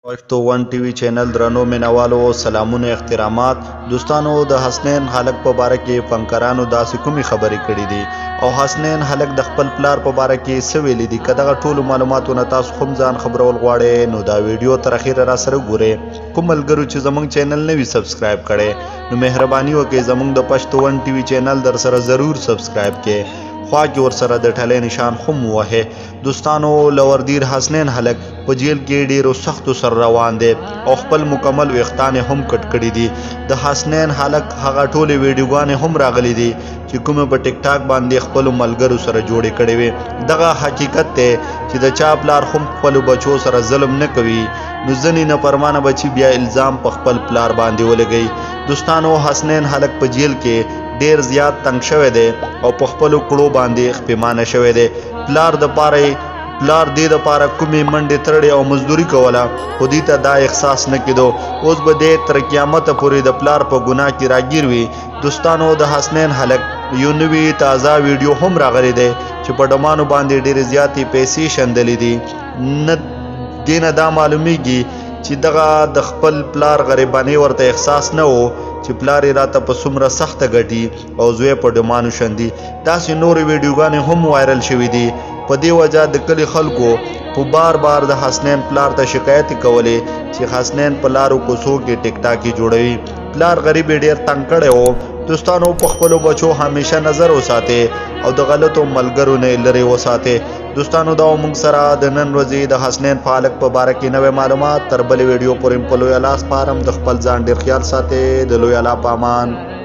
Pashto one TV channel द्रनो मिनवालो सलामुन एहतरामात दोस्तानो द हसनैन हलक په باره کې فنکرانو داسې کومې خبرې کړې دي او حسنین هلک د خپل پلار په باره کې څه ویلي دي که دغه ټولو معلوماتونه تاسو هم ځان خبرول غواړئ نو دا ویډیو تر اخره را سره ګورئ کوم ملګرو چې زموږ چینل نه وي سبسکرایب کړئ نو مهرباني وکړئ زموږ د پشتو ون ټي وي چینل در سره ضرور سبسکرایب کړئ خوا کې ورسره د ټلې نشان هم ووهئ دوستانو لوردیر حسنین هلک په جیل کې ډیرو سختو سر روان دی او خپل مکمل ویښتان هم کټ کړي دي د حسنین هلک هغه ټولې ویډیوګانې هم راغلي دي چې کومه په ټیک ټاک باندې خپل ملګرو سره جوړې کړې وي دغه حقیقت دی چې د چا پلار هم خپل بچو سره ظلم نه کوي نو ځینې نافرمانه بچي بیا الزام په خپل پلار باندې ولګوي دوستانو حسنین هلک په جیل کې ډیر زیات تنگ شوی دی او په خپلو کړو باندې خپېمانه شوی دی پلار دې دپاره کومې منډې ترړې او مزدوري کوله خو دې ته دا احساس نه کېدو اوس به دی تر قیامته پورې د پلار په ګناه کې راګیر وي دوستانو د حسنین هلک یو نوي تازه ویډیو هم راغلی دی چې په ډمانو باندې ډېرې زیاتې پیسې شندلې دي نه دې نه دا معلومیږي چې دغه د خپل پلار غریبانۍ ورته احساس نه و چې پلار یې راته په څومره سخته ګټي او زوی په ډمانو شندي داسې نورې ویډیوګانې هم وایرل شوي دي په دې وجه د کلي خلکو په بار د حسنین پلار ته شکایتې کولې چې حسنین په لارو کوڅو کې ټیک ټاکې جوړوي پلار غریب یې ډېر تنګ کړی و دوستانو په خپلو بچو همیشه نظر وساتئ او د غلطو ملګرو نه لرې وساتئ دوستانو دا موږ سره د نن ورځې د حسنین په هلک په باره کې نوې معلومات تر بلې ویډیو پورې په لوی الله سپارم د خپل ځان ډېر خیال ساتئ د لوی الله په امان